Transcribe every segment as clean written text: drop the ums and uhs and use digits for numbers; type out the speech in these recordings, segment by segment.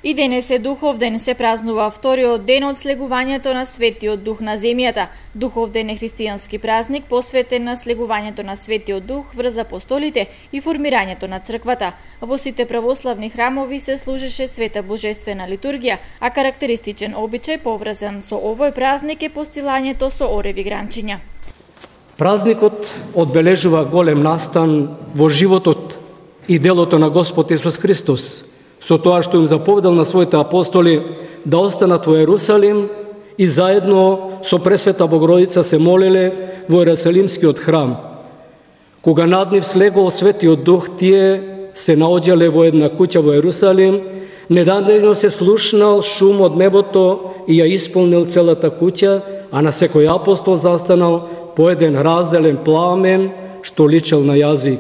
И денес е Духовден, се празнува вториот ден од слегувањето на Светиот Дух на земјата. Духовден е христијански празник посветен на слегувањето на Светиот Дух врз апостолите и формирањето на црквата. Во сите православни храмови се служеше света божествена литургија, а карактеристичен обичај поврзан со овој празник е постилањето со ореви гранчиња. Празникот одбележува голем настан во животот и делото на Господ Исус Христос, со тоа што им заповедал на своите апостоли да останат во Ерусалим и заедно со Пресвета Богородица се молеле во Ерусалимскиот храм. Кога над нив слегол Светиот Дух, тие се наоѓале во една куќа во Ерусалим, недадено се слушнал шум од небото и ја исполнил целата куќа, а на секој апостол застанал по еден разделен пламен што личел на јазик.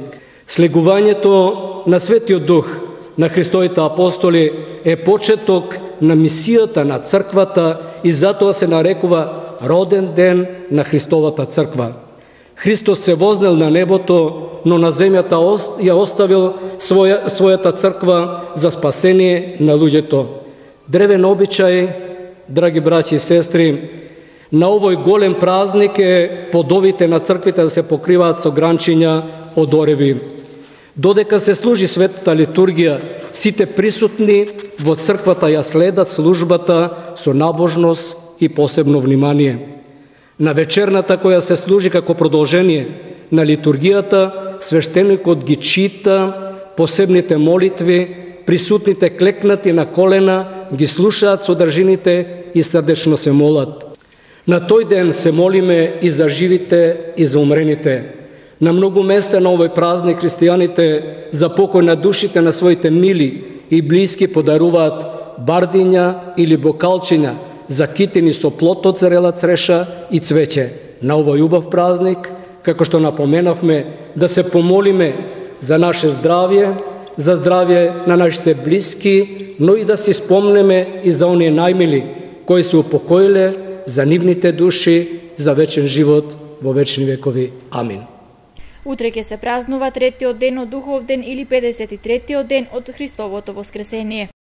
Слегувањето на Светиот Дух на Христовите апостоли е почеток на мисијата на црквата и затоа се нарекува роден ден на Христовата црква. Христос се вознел на небото, но на земјата ја оставил својата црква за спасение на луѓето. Древен обичај, драги браќи и сестри, на овој голем празник е подовите на црквите да се покриваат со гранчиња од ореви. Додека се служи светата литургија, сите присутни во црквата ја следат службата со набожност и посебно внимание. На вечерната која се служи како продолжение на литургијата, свештеникот ги чита посебните молитви, присутните клекнати на колена, ги слушаат содржините и срдечно се молат. На тој ден се молиме и за живите и за умрените. На многу места на овој празник христијаните за покој на душите на своите мили и блиски подаруваат бардиња или бокалчиња закитени со плод од зрела цреша и цвеќе. На овој убав празник, како што напоменавме, да се помолиме за наше здравје, за здравје на нашите блиски, но и да си спомнеме и за оние најмили кои се упокоиле, за нивните души, за вечен живот во вечни векови. Амин. Утре ќе се празнува третиот ден од Духовден или 53-тиот ден од Христовото воскресение.